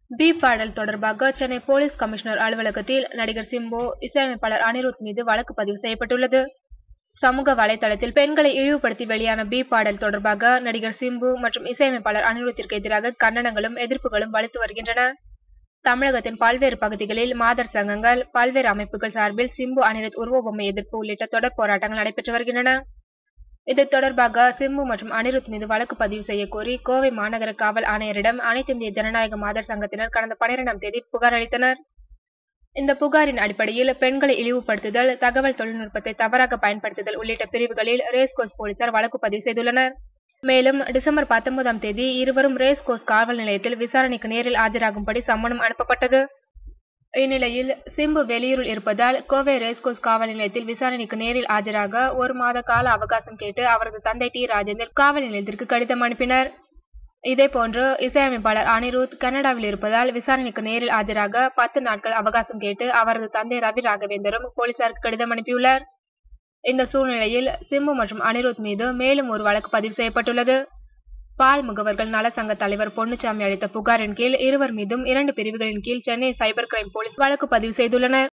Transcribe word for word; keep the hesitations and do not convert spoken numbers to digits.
B பாடல் தொடர்பாக Chennai police commissioner அலுவலகத்தில் நடிகர் சிம்பு, இசையமைப்பாளர் அனிருத் மீது வழக்கு பதிவு செய்யப்பட்டுள்ளது. சமூக வலைதளத்தில் பெண்களை இழிவுபடுத்தி வெளியான பி பாடல் தொடர்பாக நடிகர் சிம்பு மற்றும் இசையமைப்பாளர் அனிருத்திற்கு எதிராக கண்டனங்களும் எதிர்ப்புகளும் வலுத்து வருகின்றன. தமிழகத்தின் பல்வேறு பகுதிகளில் மாதர் சங்கங்கள், பல்வேறு அமைப்புகள் சார்பில் சிம்பு அனிருத் உருவ பொம்மை எதிர்ப்பு உள்ளிட்ட தொடர் போராட்டங்கள் நடைபெற்று வருகின்றன. இது தொடர்பாக சிம்பு மற்றும் அனிருத் மீது வழக்கு பதிவு செய்ய கோரி கோவை மாநகர காவல் ஆணையரிடம் அனைத்து இந்திய ஜனநாயக மாதர் சங்கத்தினர் கடந்த பன்னிரண்டாம் தேதி புகார் அளித்தனர். இந்த புகாரின் அடிப்படையில் பெண்களை இழிவுபடுத்துதல், தகவல் தொழில்நுட்பத்தை தவறாக பயன்படுத்துதல் உள்ளிட்ட பிரிவுகளில் ரேஸ்கோர்ஸ் போலீசார் வழக்கு பதிவு செய்துள்ளனர். மேலும் டிசம்பர் பத்தொன்பதாம் தேதி இருவரும் ரேஸ்கோர்ஸ் காவல் நிலையத்தில் விசாரணைக்கு நேரில் ஆஜராகும்படி சம்மனம் அனுப்பப்பட்டது. இந்நிலையில் சிம்பு வெளியூரில் இருப்பதால் கோவை ரேஸ்கோர்ஸ் காவல் நிலையத்தில் விசாரணைக்கு நேரில் ஆஜராக ஒரு மாத கால அவகாசம் கேட்டு அவரது தந்தை டி ராஜேந்தர் காவல் நிலையத்திற்கு கடிதம் அனுப்பினர். இதேபோன்று இசையமைப்பாளர் அனிருத் கனடாவில் இருப்பதால் விசாரணைக்கு நேரில் ஆஜராக பத்து நாட்கள் அவகாசம் கேட்டு அவரது தந்தை ரவி ராகவேந்தரும் போலீசாருக்கு கடிதம் அனுப்பியுள்ளார். இந்த சூழ்நிலையில் சிம்பு மற்றும் அனிருத் மீது மேலும் ஒரு வழக்கு பதிவு செய்யப்பட்டுள்ளது. பால் முகவர்கள் நல சங்க தலைவர் பொன்னுச்சாமி அளித்த புகாரின் கீழ் இருவர் மீதும் இரண்டு பிரிவுகளின் கீழ் சென்னை சைபர் கிரைம் போலீஸ் வழக்கு பதிவு செய்துள்ளனர்.